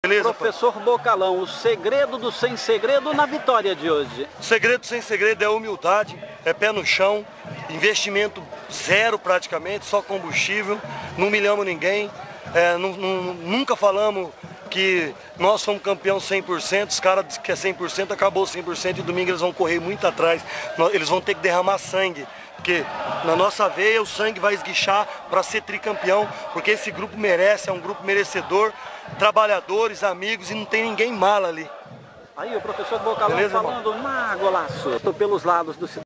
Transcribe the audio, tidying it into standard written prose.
Beleza, Professor Bocalão, o segredo do sem segredo na vitória de hoje? O segredo sem segredo é humildade, é pé no chão, investimento zero praticamente, só combustível, não humilhamos ninguém, nunca falamos que nós fomos campeão 100%, os caras dizem que é 100%, acabou 100% e domingo eles vão correr muito atrás, eles vão ter que derramar sangue. Porque na nossa veia o sangue vai esguichar para ser tricampeão, porque esse grupo merece, é um grupo merecedor, trabalhadores, amigos e não tem ninguém mala ali. Aí o professor Bocalão falando na golaço. Estou pelos lados do